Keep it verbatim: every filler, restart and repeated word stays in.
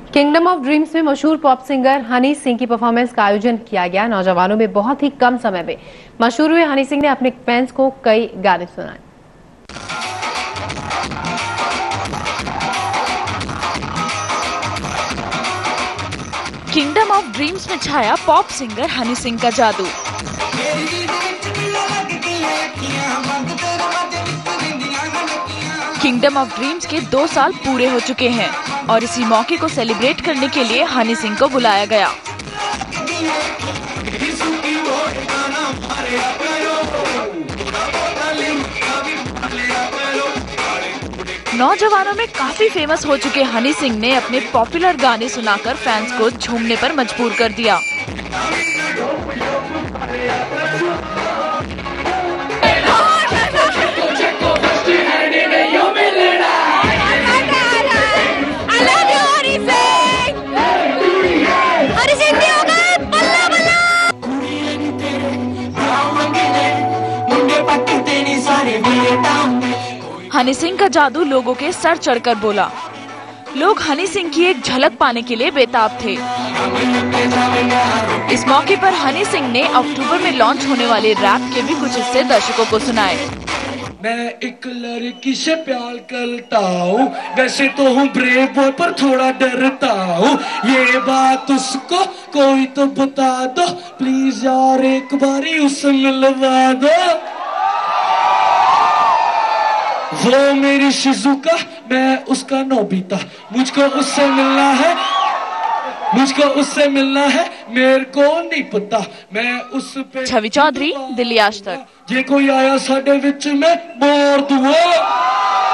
Kingdom of dreams में मशहूर pop singer Honey Singh की परफॉर्मेंस का आयोजन किया गया। नौजवानों में बहुत ही कम समय में मशहूर हुए हनी सिंह ने अपने फैंस को कई गाने सुनाए। किंगडम ऑफ ड्रीम्स में छाया पॉप सिंगर हनी सिंह का जादू। किंगडम ऑफ ड्रीम्स के दो साल पूरे हो चुके हैं और इसी मौके को सेलिब्रेट करने के लिए हनी सिंह को बुलाया गया। नौजवानों में काफी फेमस हो चुके हनी सिंह ने अपने पॉपुलर गाने सुनाकर फैंस को झूमने पर मजबूर कर दिया। हनी सिंह का जादू लोगों के सर चढ़कर बोला। लोग हनी सिंह की एक झलक पाने के लिए बेताब थे। इस मौके पर हनी सिंह ने अक्टूबर में लॉन्च होने वाले रैप के भी कुछ हिस्से दर्शकों को सुनाए। मैं एक लड़की से प्यार करता हूँ, वैसे तो हूँ ब्रेव बॉय पर थोड़ा डरता हूँ, ये बात उसको कोई तो बता दो प्लीज यार, एक बारी उसे मिलवा दो। वो मेरी शिजुका, मैं उसका नोबिता, मुझको उससे मिलना है, मुझको उससे मिलना है, मेरे को नहीं पता, मैं उस पे। छवि चौधरी, दिल्ली आज तक। जे कोई आया साडे विच में मार दूंगा।